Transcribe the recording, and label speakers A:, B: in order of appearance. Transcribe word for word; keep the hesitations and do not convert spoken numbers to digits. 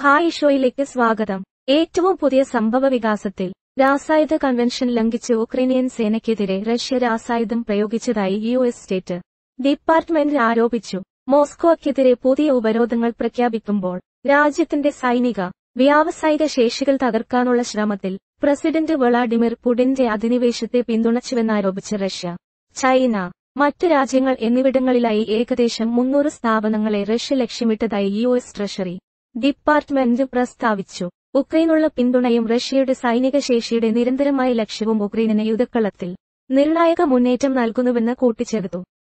A: Hi ഷോയിലേക്ക് സ്വാഗതം. ഏറ്റവും പുതിയ സംഭവ വികാസത്തിൽ രാസായുധ കൺവെൻഷൻ ലംഘിച്ച് ഉക്രൈനിയൻ സേനയ്ക്കെതിരെ റഷ്യ രാസായുധം പ്രയോഗിച്ചതായി യു എസ് സ്റ്റേറ്റ് ഡിപ്പാർട്ട്മെന്റ് ആരോപിച്ചു. മോസ്കോയ്ക്കെതിരെ പുതിയ ഉപരോധങ്ങൾ പ്രഖ്യാപിക്കുമ്പോൾ രാജ്യത്തിന്റെ സൈനിക വ്യാവസായിക ശേഷികൾ തകർക്കാനുള്ള ശ്രമത്തിൽ പ്രസിഡന്റ് വ്ളാഡിമിർ പുടിന്റെ അധിനിവേശത്തെ പിന്തുണച്ചുവെന്നാരോപിച്ച് റഷ്യ, ചൈന, മറ്റു രാജ്യങ്ങൾ എന്നിവിടങ്ങളിലായി ഏകദേശം മുന്നൂറ് സ്ഥാപനങ്ങളെ റഷ്യ ലക്ഷ്യമിട്ടതായി യു എസ് ട്രഷറി ഡിപ്പാർട്ട്മെന്റ് പ്രസ്താവിച്ചു. ഉക്രൈനുള്ള പിന്തുണയും റഷ്യയുടെ സൈനിക ശേഷിയുടെ നിരന്തരമായ ലക്ഷ്യവും ഉക്രൈനിന് യുദ്ധക്കളത്തിൽ നിർണായക മുന്നേറ്റം നൽകുന്നുവെന്ന് കൂട്ടിച്ചേർത്തു.